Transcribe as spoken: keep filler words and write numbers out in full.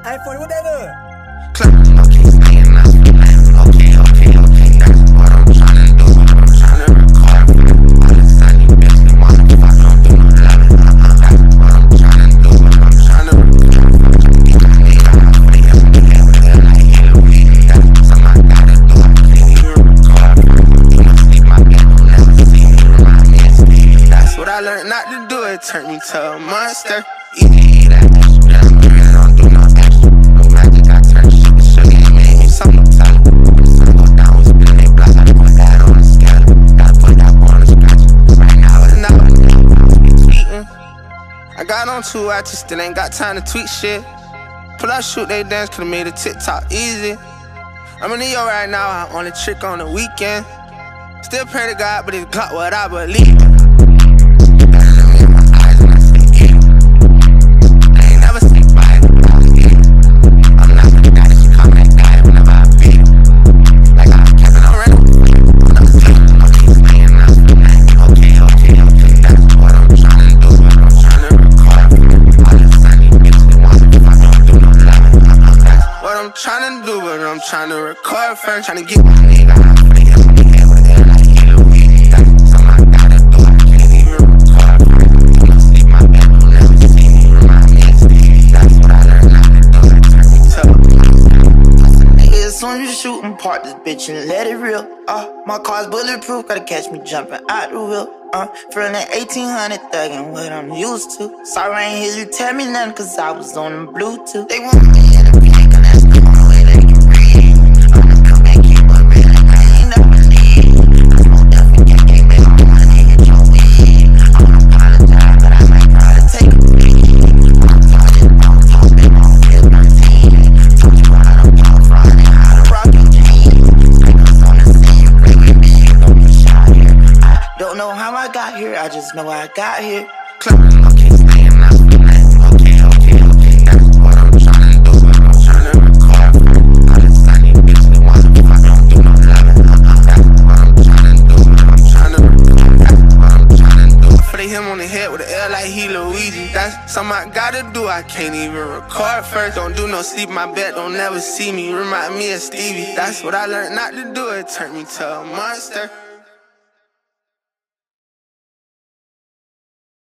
Hey, forty, what that is? Okay, staying up for that. Okay, okay, okay, that's what I'm tryna do. I'm tryna record all the sunny bitch, they wanna fuck, don't do no loving, uh-uh. That's what I'm tryna do. I'm tryna record, get my nigga out for the young nigga with it like Hillary. That's something I gotta do. I can't even record. You must sleep my bed, don't never see me. Remind me of Stevie. That's what I learned not to do. It turned me to a monster. Eat that extra, yeah, I'm really don't do no extra. No magic, I turn shit to sugar and made me something to tell it. When the sun go down, we spin they block. Gotta put that on the scale. Gotta put that on the scratch. Right now it's not tweeting. I got on two, I just still ain't got time to tweet shit. Pull out, shoot, they dance, could've made a TikTok easy. I'm in New York right now, I only trick on the weekend. Still pray to God, but it's got what I believe. I'm tryna do, but I'm tryna record first. Tryna get my nigga out for the young nigga with it like Hillary. That's something I gotta do. I can't even record first. You must sleep my bed, don't never see me. Remind me of Stevie. That's what I learned not to do. It turned me to a nigga, as soon as you shootin', park this bitch and let it rip. Uh, my car's bulletproof, gotta catch me jumping out the wheel. Uh, feeling eighteen hundred thuggin', what I'm used to. Sorry I ain't hear you tell me nothing, cause I was on the Bluetooth. They want me in the bank, and that's the only way they can breathe. I'm gonna come back here, but really, I ain't never leave. I smoke definitely can't get back on money, get your weed. I don't apologize, but I might try to take a beat. I'm talking, I'm talking, I'm feel my team. Told you how to pop Friday, how to rock your jeans. Ain't no on the scene, you play with me, you gon' be shot here. I don't know how I got here, I just know I got here. Okay, staying up for that. Okay, okay, okay, that's what I'm tryna do. I'm tryna record all the sunny bitch, they wanna fuck, don't do no loving, uh-uh. That's what I'm tryna do. I'm tryna record, that's what I'm tryna do. For they him on the head with an L like he Luigi. That's something I gotta do. I can't even record first. Don't do no sleep, my bed, don't never see me. Remind me of Stevie. That's what I learned not to do. It turned me to a monster.